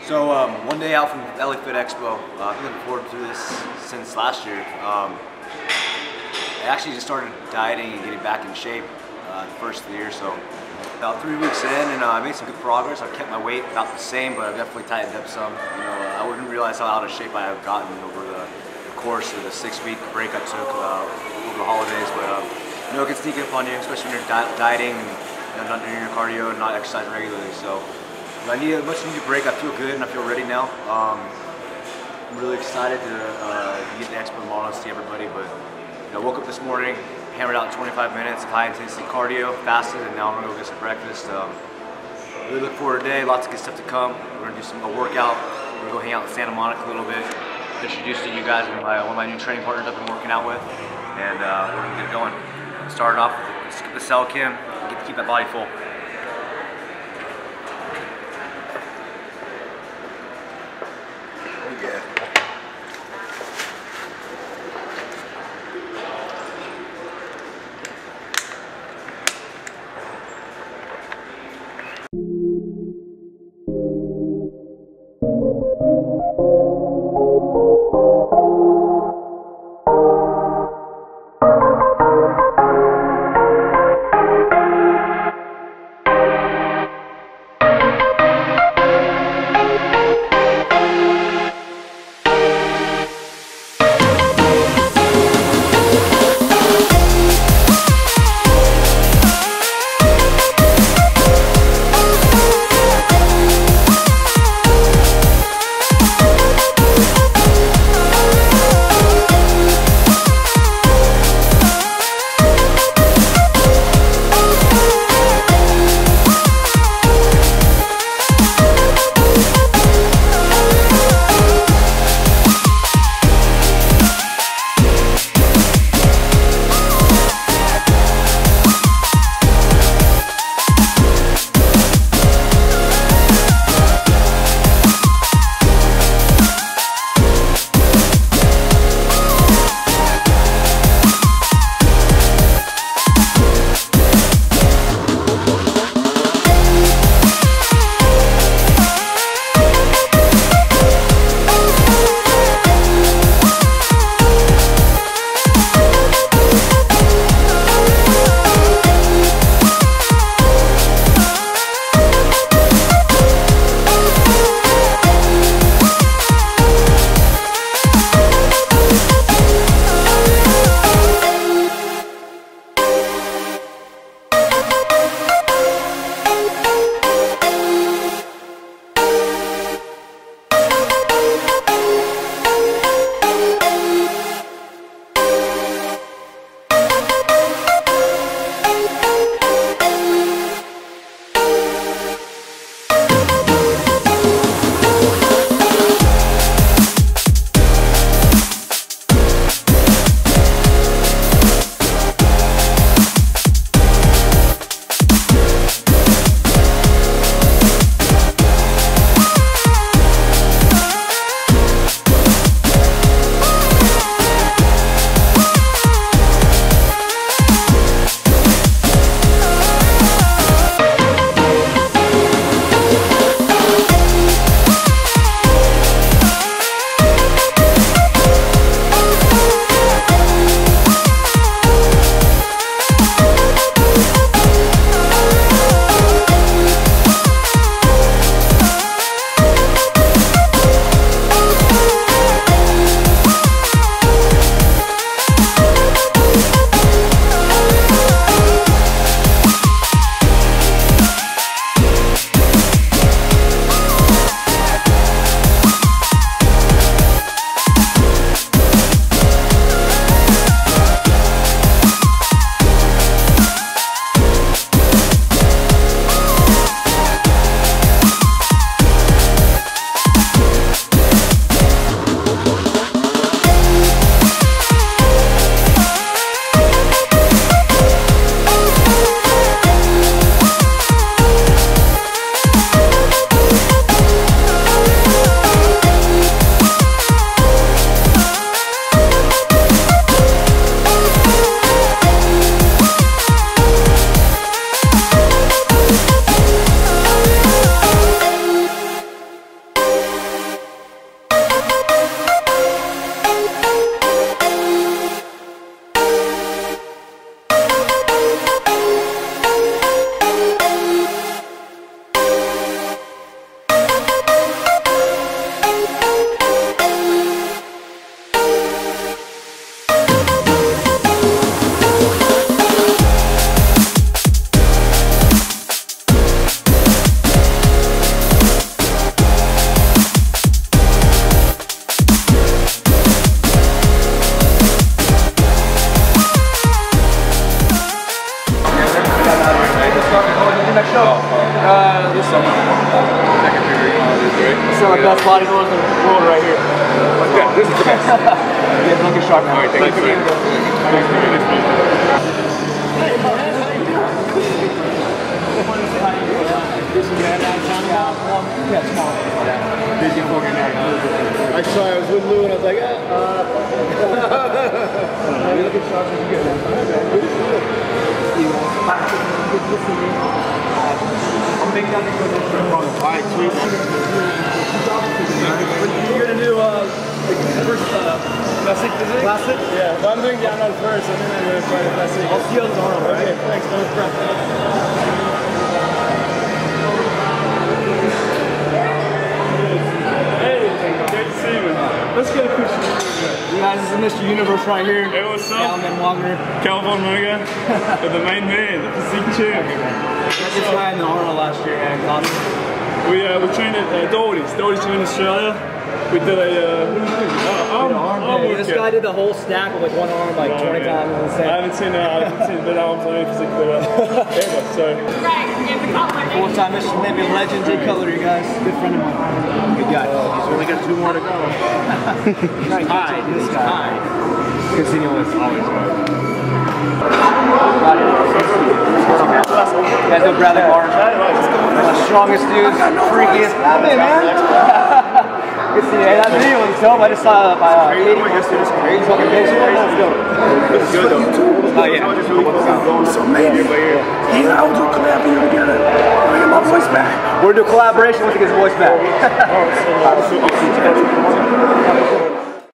One day out from LA Fit Expo, I've been looking forward to this since last year. I actually just started dieting and getting back in shape the first of the year, so about 3 weeks in, and I made some good progress. I've kept my weight about the same, but I've definitely tightened up some. I wouldn't realize how out of shape I have gotten over the course of the 6-week break I took over the holidays. But it can sneak up on you, especially when you're dieting and not doing your cardio and not exercising regularly. So I need a much needed break. I feel good and I feel ready now. I'm really excited to get the expo tomorrow and see everybody. But I woke up this morning, hammered out 25 minutes of high intensity cardio, fasted, and now I'm gonna go get some breakfast. Really look forward to today. Lots of good stuff to come. We're gonna do a workout. We're gonna go hang out in Santa Monica a little bit. Introduce to you guys one of my new training partners I've been working out with, and we're gonna get it going. Start off with skip the cell chem, keep that body full. Yeah. These are the best bodybuilders in the world right here. Yeah, this is the best. Yeah, look at Shark, man. All right, thank you. I saw I was with Lou and I was like, look at Shark, you get I'll make that because it's alright, sweet. You're gonna do the first classic physics? Classic? Yeah, well, I'm doing the Arnold first and then I'm gonna try the classic. I'll see you on the Arnold, right? Okay, thanks, man. Let's get a picture. You guys, this is Mr. Universe right here. Hey, what's up? Calvin Wagner. Calvin Wagner, the main man, the physique champ. That's this guy in the Arnold last year, man. Awesome. We trained at Doherty's trained in Australia. We did a arm This guy did the whole stack with like one arm like 20 times. I haven't seen the arms on any physique ever, so. Four-time Mr. Maybe legends in color, you guys. Good friend of mine. Good guy. He's only got 2 more to go. Hi, this guy. Continuous, always good. You guys know Bradley Martin? One of the strongest dudes, freakiest. Hey, man. Good to see you. Hey, that video was dope. I just saw my 80 fucking baseball. Let's go. It's good though. Oh, yeah. So maybe he and I will do a collab video together. Bring my voice back. We're doing a collaboration once he gets his voice back.